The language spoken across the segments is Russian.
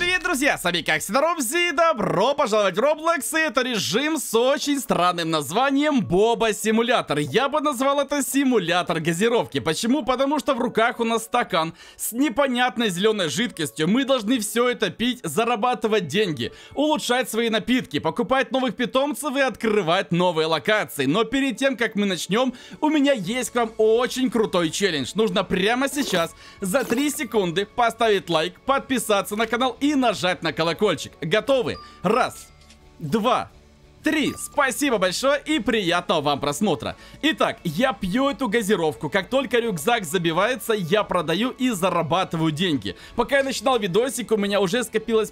Привет, друзья! С вами как всегда Робзи, добро пожаловать в Roblox, и это режим с очень странным названием Боба Симулятор. Я бы назвал это симулятор газировки. Почему? Потому что в руках у нас стакан с непонятной зеленой жидкостью. Мы должны все это пить, зарабатывать деньги, улучшать свои напитки, покупать новых питомцев и открывать новые локации. Но перед тем, как мы начнем, у меня есть к вам очень крутой челлендж. Нужно прямо сейчас за 3 секунды поставить лайк, подписаться на канал и нажать на колокольчик. Готовы? Раз, два, 3. Спасибо большое и приятного вам просмотра. Итак, я пью эту газировку. Как только рюкзак забивается, я продаю и зарабатываю деньги. Пока я начинал видосик, у меня уже скопилось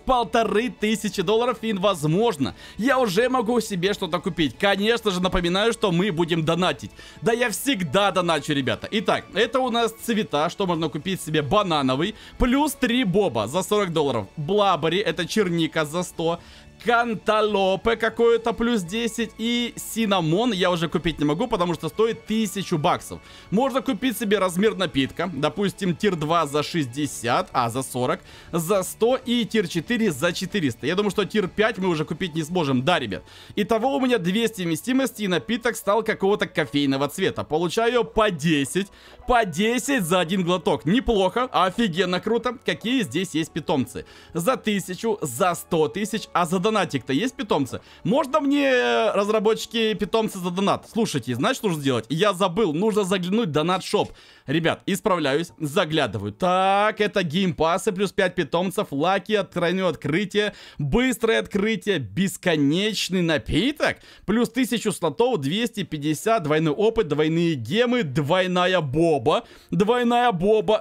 $1500, и возможно, я уже могу себе что-то купить. Конечно же, напоминаю, что мы будем донатить. Да, я всегда доначу, ребята. Итак, это у нас цвета, что можно купить себе: банановый, плюс 3 боба за $40. Блабери, это черника за 100. Канталопе какое-то плюс 10. И синамон я уже купить не могу, потому что стоит 1000 баксов. Можно купить себе размер напитка. Допустим, тир 2 за 60, за 40, за 100 и тир 4 за 400. Я думаю, что тир 5 мы уже купить не сможем. Да, ребят. Итого у меня 200 вместимости, и напиток стал какого-то кофейного цвета. Получаю по 10. По 10 за один глоток. Неплохо, офигенно круто. Какие здесь есть питомцы? За 1000, за 100 тысяч, а за донатик-то есть питомцы? Можно мне, разработчики, питомцы за донат? Слушайте, знаешь, что нужно сделать? Я забыл, нужно заглянуть в донат-шоп. Ребят, исправляюсь, заглядываю. Так, это геймпассы, плюс 5 питомцев, лаки, тройное открытие, быстрое открытие, бесконечный напиток, плюс 1000 слотов, 250, двойной опыт, двойные гемы, двойная боба. Двойная боба.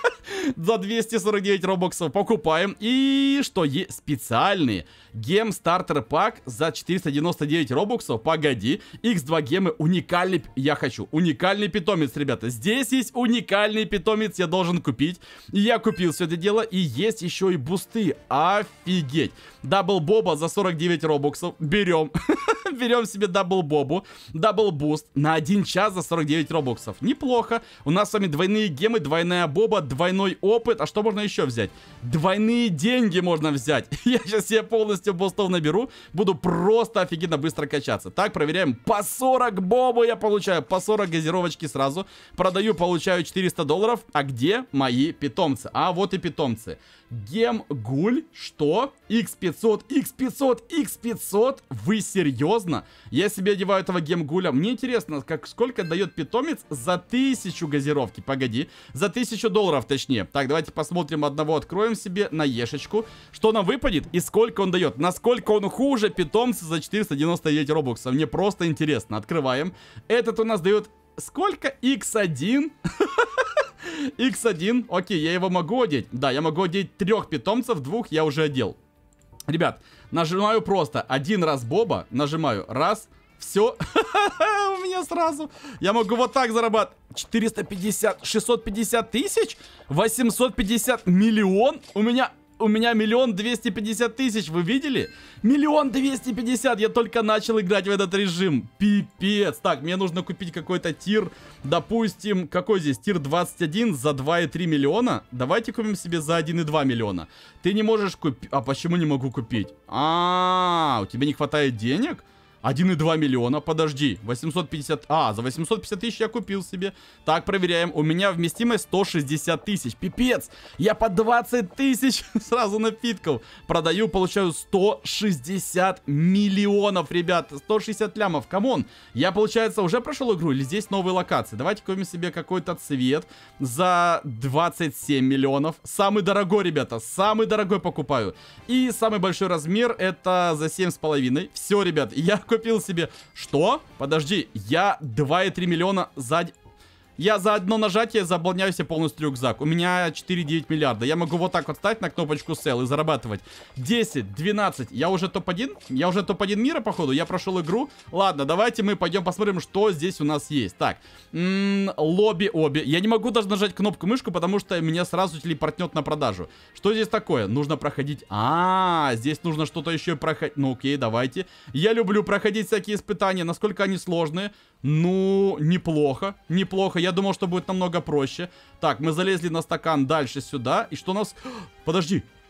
За 249 робоксов покупаем. И что есть? Специальные гем стартер пак за 499 робоксов. Погоди, x2 гемы, уникальный. Я хочу уникальный питомец, ребята. Здесь есть уникальный питомец, я должен купить. Я купил все это дело. И есть еще и бусты. Офигеть. Дабл боба за 49 робоксов. Берем. Берем себе дабл бобу, дабл буст на 1 час за 49 робоксов. Неплохо. У нас с вами двойные гемы, двойная боба, двойной опыт. А что можно еще взять? Двойные деньги можно взять. Я сейчас себе полностью бустов наберу. Буду просто офигенно быстро качаться. Так, проверяем. По 40 бобу я получаю. По 40 газировочки сразу. Продаю, получаю $400. А где мои питомцы? А вот и питомцы. Гем гуль. Что? X500, X500, X500. Вы серьезно? Я себе одеваю этого гемгуля. Мне интересно, сколько дает питомец за 1000 газировки. Погоди. За $1000, точнее. Так, давайте посмотрим одного. Откроем себе на ешечку. Что нам выпадет и сколько он дает. Насколько он хуже питомца за 499 робоксов. Мне просто интересно. Открываем. Этот у нас дает сколько? X1. X1. Окей, я его могу одеть. Да, я могу одеть 3 питомцев, 2 я уже одел. Ребят, нажимаю просто 1 раз боба. Нажимаю раз. Все. У меня сразу. Я могу вот так зарабатывать. 450, 650 тысяч, 850, миллион. У меня 1 250 000, вы видели? 1 250 000, я только начал играть в этот режим. Пипец. Так, мне нужно купить какой-то тир. Допустим, какой здесь? Тир 21 за 2,3 миллиона. Давайте купим себе за 1,2 миллиона. Ты не можешь купить. А почему не могу купить? У тебя не хватает денег? 1,2 миллиона, подожди, 850, за 850 000 я купил себе. Так, проверяем, у меня вместимость 160 000, пипец, я по 20 000 сразу напитков продаю, получаю 160 миллионов, ребят, 160 лямов, камон. Я, получается, уже прошел игру или здесь новые локации? Давайте купим себе какой-то цвет за 27 миллионов, самый дорогой, ребята, самый дорогой покупаю. И самый большой размер это за 7,5, все, ребят, я купил себе... Что? Подожди, я 2,3 миллиона за... Я за одно нажатие заполняю себе полностью рюкзак. У меня 4,9 миллиарда. Я могу вот так вот ставить на кнопочку Sell и зарабатывать. 10, 12. Я уже топ-1? Я уже топ-1 мира, походу. Я прошел игру. Ладно, давайте мы пойдем посмотрим, что здесь у нас есть. Так, лобби-оби. Я не могу даже нажать кнопку мышку, потому что меня сразу телепортнет на продажу. Что здесь такое? Нужно проходить... здесь нужно что-то еще проходить. Ну, окей, давайте. Я люблю проходить всякие испытания. Насколько они сложные? Ну, неплохо. Неплохо. Я думал, что будет намного проще. Так, мы залезли на стакан дальше сюда. И что у нас... Подожди.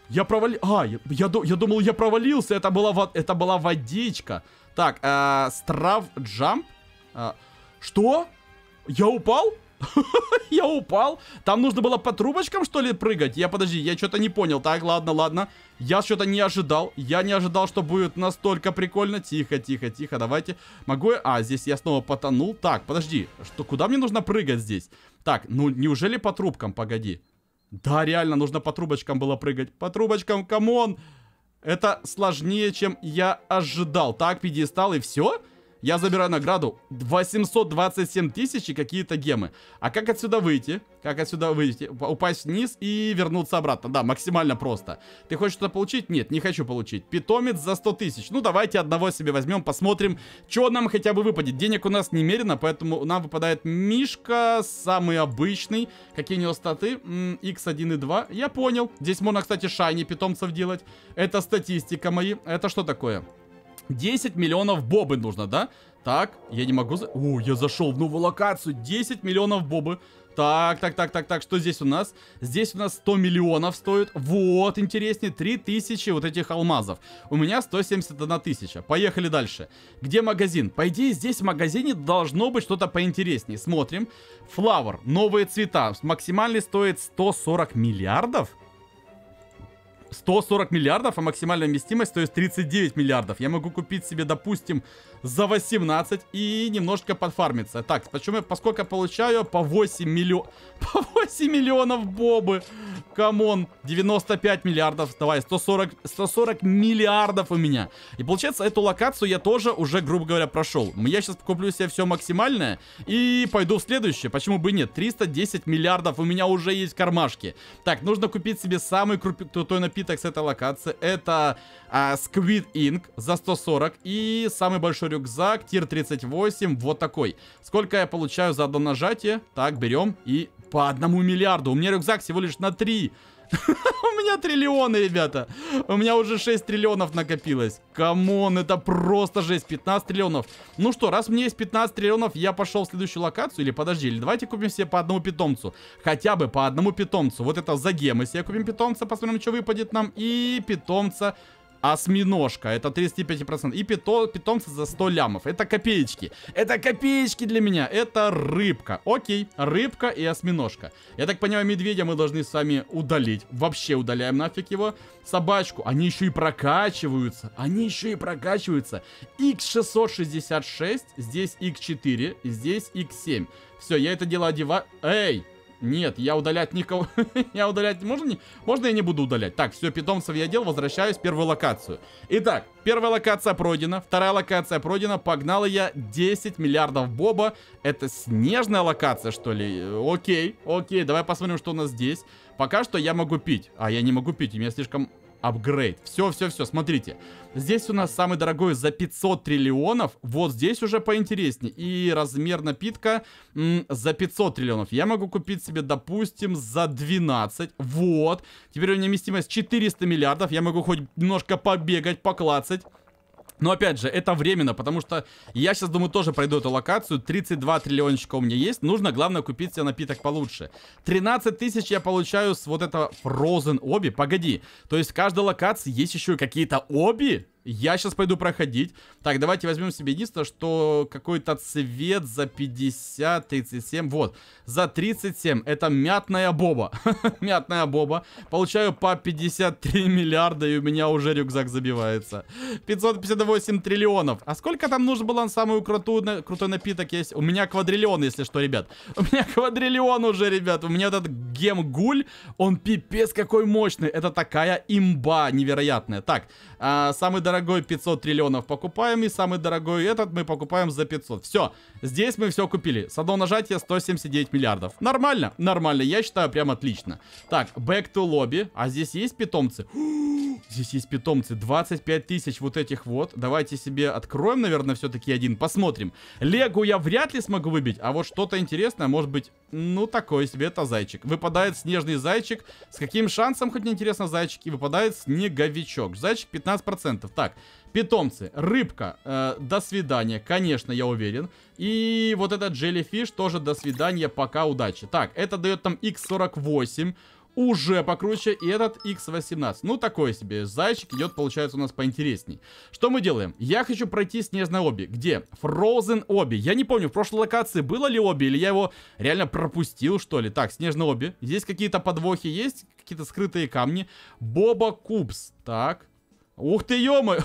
Я провалил... я думал, я провалился. Это была водичка. Так, страв джамп. Что? Я упал? Я упал? Там нужно было по трубочкам, что ли, прыгать? Подожди, я что-то не понял. Так, ладно. Я что-то не ожидал. Я не ожидал, что будет настолько прикольно. Тихо, давайте. Могу я... здесь я снова потонул. Так, подожди, куда мне нужно прыгать здесь? Так, ну, неужели по трубкам? Погоди. Да, реально, нужно по трубочкам было прыгать. По трубочкам, камон. Это сложнее, чем я ожидал. Так, пьедестал и все? Я забираю награду 827 тысяч и какие-то гемы. А как отсюда выйти? Упасть вниз и вернуться обратно. Да, максимально просто. Ты хочешь что-то получить? Нет, не хочу получить. Питомец за 100 тысяч. Ну, давайте одного себе возьмем, посмотрим, что нам хотя бы выпадет. Денег у нас немерено, поэтому нам выпадает Мишка, самый обычный. Какие у него статы? X1 и 2. Я понял. Здесь можно, кстати, шайни питомцев делать. Это статистика мои. Это что такое? 10 миллионов бобы нужно, да? Так, я не могу... я зашел в новую локацию. 10 миллионов бобы. Так, что здесь у нас? Здесь у нас 100 миллионов стоит. Вот, интереснее, 3000 вот этих алмазов. У меня 171 тысяча. Поехали дальше. Где магазин? По идее, здесь в магазине должно быть что-то поинтереснее. Смотрим. Flower, новые цвета. Максимальный стоит 140 миллиардов. 140 миллиардов, а максимальная вместимость стоит 39 миллиардов. Я могу купить себе, допустим, за 18 и немножко подфармиться. Так, поскольку я получаю по 8 миллионов бобы. Камон, 95 миллиардов. Давай, 140 миллиардов у меня. И получается, эту локацию я тоже уже, грубо говоря, прошел. Я сейчас куплю себе все максимальное и пойду в следующее. Почему бы и нет? 310 миллиардов у меня уже есть в кармашке. Так, нужно купить себе самый крутой напиток с этой локации. Это Squid Ink за 140. И самый большой рюкзак, тир 38, вот такой. Сколько я получаю за одно нажатие? Так, берем и по 1 миллиарду. У меня рюкзак всего лишь на 3. У меня триллионы, ребята. У меня уже 6 триллионов накопилось. Камон, это просто жесть. 15 триллионов. Ну что, раз у меня есть 15 триллионов, я пошел в следующую локацию. Или подожди, или давайте купим себе по одному питомцу. Хотя бы по одному питомцу. Вот это за гемы себе купим питомца. Посмотрим, что выпадет нам. И питомца... осьминожка, это 35%. И питомцы за 100 лямов. Это копеечки. Это копеечки для меня. Это рыбка. Окей, рыбка и осьминожка. Я так понимаю, медведя мы должны с вами удалить. Вообще удаляем нафиг его. Собачку. Они еще и прокачиваются. X666. Здесь X4. Здесь X7. Все, я это дело одеваю. Эй! Нет, я удалять никого... я удалять... Можно я не буду удалять? Так, все, питомцев я делал, возвращаюсь в первую локацию. Итак, первая локация пройдена, вторая локация пройдена. Погнал я 10 миллиардов боба. Это снежная локация, что ли? Окей, давай посмотрим, что у нас здесь. Пока что я могу пить. Я не могу пить, у меня слишком... апгрейд. Все, смотрите. Здесь у нас самый дорогой за 500 триллионов. Вот здесь уже поинтереснее. И размер напитка за 500 триллионов. Я могу купить себе, допустим, за 12. Вот. Теперь у меня вместимость 400 миллиардов. Я могу хоть немножко побегать, поклацать. Но опять же, это временно, потому что я сейчас, думаю, тоже пройду эту локацию. 32 триллиончика у меня есть. Нужно, главное, купить себе напиток получше. 13 тысяч я получаю с вот этого Frozen Obi. Погоди, то есть в каждой локации есть еще и какие-то оби? Я сейчас пойду проходить. Так, давайте возьмем себе единственное, что какой-то цвет за 50, 37. Вот, за 37. Это мятная боба. Мятная боба. Получаю по 53 миллиарда, и у меня уже рюкзак забивается. 558 триллионов. А сколько там нужно было на самый крутой напиток есть? У меня квадриллион, если что, ребят. У меня квадриллион уже, ребят. У меня этот гем-гуль, он пипец какой мощный. Это такая имба невероятная. Так, самый дорогой 500 триллионов покупаем, и самый дорогой этот мы покупаем за 500. Все, здесь мы все купили. С одного нажатия 179 миллиардов. Нормально, я считаю, прям отлично. Так, back to lobby. А здесь есть питомцы? Здесь есть питомцы. 25 тысяч вот этих вот. Давайте себе откроем, наверное, все-таки один. Посмотрим. Легу я вряд ли смогу выбить. А вот что-то интересное, может быть, ну, такой себе, это зайчик. Выпадает снежный зайчик. С каким шансом, хоть не интересно, зайчики? Выпадает снеговичок. Зайчик 15%. Так, питомцы. Рыбка. До свидания. Конечно, я уверен. И вот этот джеллифиш тоже до свидания. Пока, удачи. Так, это дает там X48. уже покруче. И этот X18. Ну, такой себе. Зайчик идет, получается, у нас поинтересней. Что мы делаем? Я хочу пройти снежное оби. Где? Frozen оби. Я не помню, в прошлой локации было ли оби, или я его реально пропустил, что ли. Так, снежное оби. Здесь какие-то подвохи есть, какие-то скрытые камни. Боба Кубс. Так. Ух ты, ё-моё.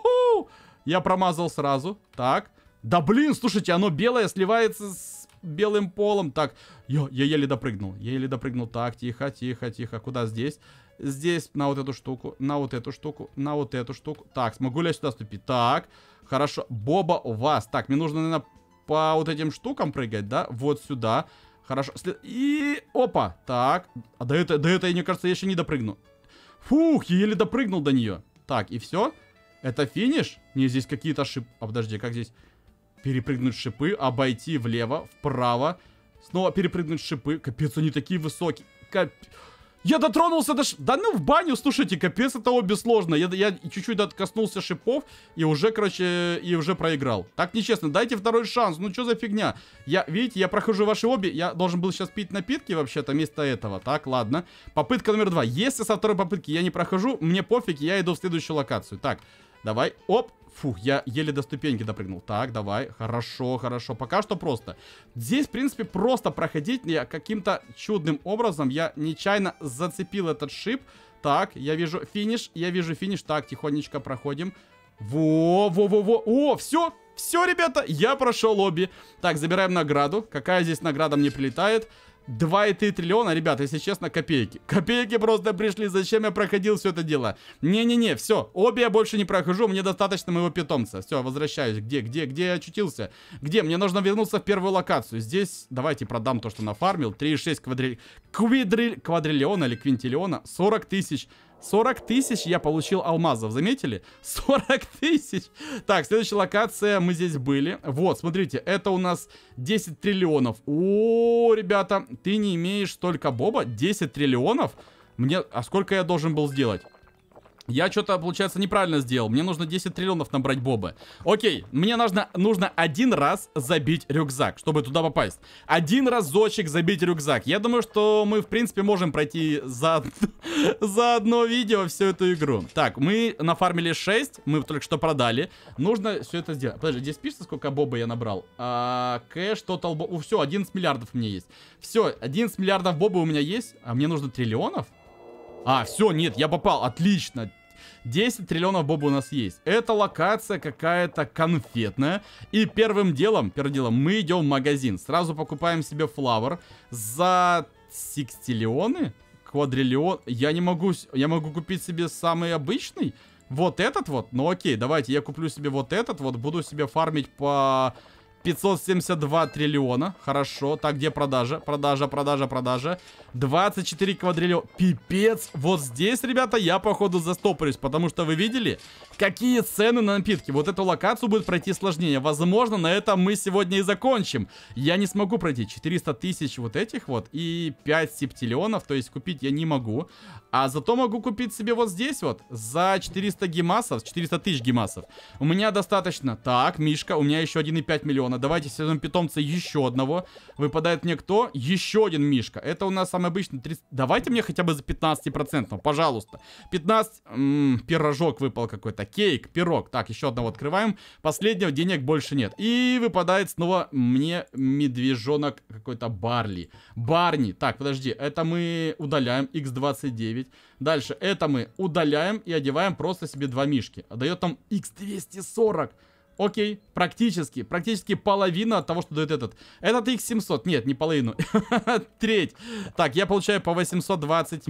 Я промазал сразу. Так. Да блин, слушайте, оно белое сливается с белым полом. Так, я еле допрыгнул. Я еле допрыгнул. Так, тихо, тихо, тихо. Куда здесь? Здесь на вот эту штуку, на вот эту штуку, на вот эту штуку. Так, смогу ли я сюда ступить? Так, хорошо. Боба у вас. Так, мне нужно, наверное, по вот этим штукам прыгать, да? Вот сюда. Хорошо. И опа. Так. А до этой, мне кажется, я еще не допрыгну. Фух, я еле допрыгнул до нее. Так, и все? Это финиш? Не, здесь какие-то шипы. А подожди, как здесь? Перепрыгнуть шипы, обойти влево, вправо. Снова перепрыгнуть шипы. Капец, они такие высокие. Я дотронулся до... Да ну в баню, слушайте, капец, это обе сложно. Я чуть-чуть коснулся шипов и уже, короче, уже проиграл. Так нечестно, дайте второй шанс. Ну что за фигня? Видите, я прохожу ваши обе. Я должен был сейчас пить напитки вообще-то вместо этого. Так, ладно. Попытка номер 2. Если со второй попытки я не прохожу, мне пофиг, я иду в следующую локацию. Так, давай, оп. Фух, я еле до ступеньки допрыгнул. Так, давай, хорошо, хорошо. Пока что просто. Здесь, в принципе, просто проходить. Я каким-то чудным образом, я нечаянно зацепил этот шип. Так, я вижу финиш, Так, тихонечко проходим. Во-во-во-во. О, все, все, ребята, я прошел лобби. Так, забираем награду. Какая здесь награда мне прилетает? 2,3 триллиона, ребята, если честно, копейки. Копейки просто пришли, зачем я проходил все это дело? Не-не-не, все, обе я больше не прохожу, мне достаточно моего питомца. Все, возвращаюсь. Где я очутился? Где? Мне нужно вернуться в первую локацию. Здесь, давайте продам то, что нафармил. 3,6 квадриллиона или квинтиллиона. 40 тысяч. 40 тысяч я получил алмазов, заметили? 40 тысяч. Так, следующая локация, мы здесь были. Вот, смотрите, это у нас 10 триллионов. О, ребята, ты не имеешь столько боба? 10 триллионов? А сколько я должен был сделать? Я что-то, получается, неправильно сделал. Мне нужно 10 триллионов набрать бобы. Окей, мне нужно один раз забить рюкзак, чтобы туда попасть. Один разочек забить рюкзак. Я думаю, что мы, в принципе, можем пройти за одно видео всю эту игру. Так, мы нафармили 6, мы только что продали. Нужно все это сделать. Подожди, здесь пишется, сколько боба я набрал? Кэш, тотал боба. Все, 11 миллиардов у меня есть. Все, 11 миллиардов боба у меня есть. А мне нужно триллионов? Все, нет, я попал, отлично. 10 триллионов боба у нас есть. Это локация какая-то конфетная. И первым делом мы идем в магазин. Сразу покупаем себе флавер за секстиллионы, квадриллион. Я могу купить себе самый обычный. Вот этот вот. Ну окей, давайте я куплю себе вот этот вот. Буду себе фармить по 572 триллиона. Хорошо. Так, где продажа? Продажа. 24 квадриллиона. Пипец. Вот здесь, ребята, я, походу, застопорюсь. Потому что вы видели, какие цены на напитки. Вот эту локацию будет пройти сложнее. Возможно, на этом мы сегодня и закончим. Я не смогу пройти 400 тысяч вот этих вот. И 5 септиллионов. То есть купить я не могу. А зато могу купить себе вот здесь вот. За 400 гемасов. 400 тысяч гемасов. У меня достаточно. Так, Мишка. У меня еще 1,5 миллиона. Давайте создаем питомца еще одного. Выпадает мне кто? Еще один Мишка. Это у нас самый обычный 30... Давайте мне хотя бы за 15%, пожалуйста. 15... пирожок выпал какой-то. Кейк, пирог. Так, еще одного открываем. Последнего, денег больше нет. И выпадает снова мне медвежонок какой-то Барни. Так, подожди. Это мы удаляем. X29. Дальше. Это мы удаляем и одеваем просто себе 2 мишки. А дает там X240. Окей, практически половина от того, что дает этот. Этот X700, нет, не половину, треть. Так, я получаю по 820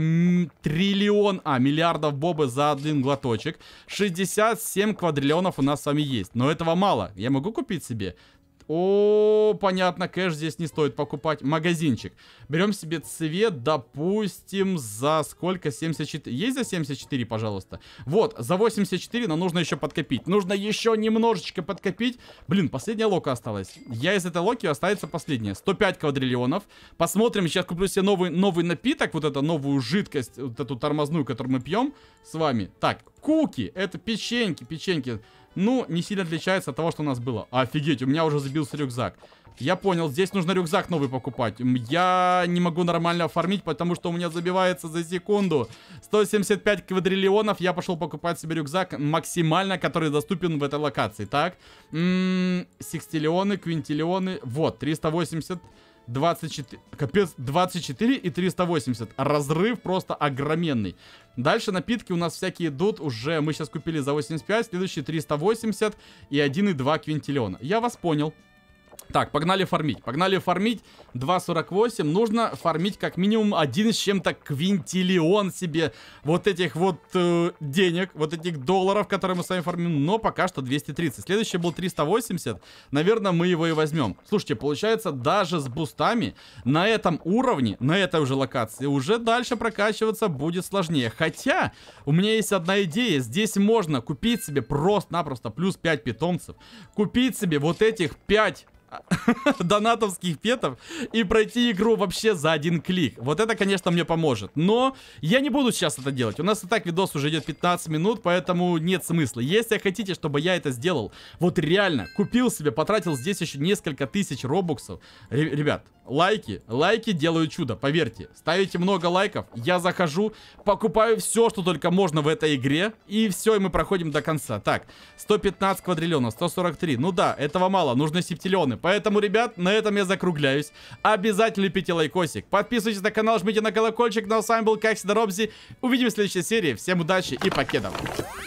миллиардов бобы за один глоточек. 67 квадриллионов у нас с вами есть, но этого мало. Я могу купить себе? О, понятно, кэш здесь не стоит покупать. Магазинчик. Берем себе цвет, допустим, за сколько? 74. Есть за 74, пожалуйста? Вот, за 84, но нужно еще подкопить. Нужно еще немножечко подкопить. Блин, последняя лока осталась. Я из этой локи останется последняя. 105 квадриллионов. Посмотрим, сейчас куплю себе новый напиток, вот эту новую жидкость, вот эту тормозную, которую мы пьем с вами. Так, куки, это печеньки. ну, не сильно отличается от того, что у нас было. Офигеть, у меня уже забился рюкзак. Я понял, здесь нужно рюкзак новый покупать. Я не могу нормально оформить, потому что у меня забивается за секунду. 175 квадриллионов. Я пошел покупать себе рюкзак максимально, который доступен в этой локации. Так, секстиллионы, квинтиллионы. Вот, 380, 24. Капец, 24 и 380. Разрыв просто огроменный. Дальше напитки у нас всякие идут уже. Мы сейчас купили за 85, следующие 380 и 1,2 квинтиллиона. Я вас понял. Так, погнали фармить. Погнали фармить. 2,48. Нужно фармить как минимум 1 с чем-то квинтиллион себе вот этих вот денег, вот этих долларов, которые мы с вами фармим. Но пока что 230. Следующий был 380. Наверное, мы его и возьмем. Слушайте, получается, даже с бустами на этом уровне, на этой уже локации, уже дальше прокачиваться будет сложнее. Хотя, у меня есть одна идея. Здесь можно купить себе просто-напросто плюс 5 питомцев. Купить себе вот этих 5 донатовских петов и пройти игру вообще за один клик. Вот это, конечно, мне поможет. Но я не буду сейчас это делать. У нас и так видос уже идет 15 минут, поэтому нет смысла. Если хотите, чтобы я это сделал, вот реально, купил себе, потратил здесь еще несколько тысяч робоксов. Ребят, лайки делают чудо, поверьте. Ставите много лайков, я захожу, покупаю все, что только можно в этой игре, и все, и мы проходим до конца. Так, 115 квадриллионов, 143. Ну да, этого мало, нужно септиллионы. Поэтому, ребят, на этом я закругляюсь. Обязательно лепите лайкосик. Подписывайтесь на канал, жмите на колокольчик. Ну а с вами был Как всегда Робзи. Увидимся в следующей серии. Всем удачи и покедов.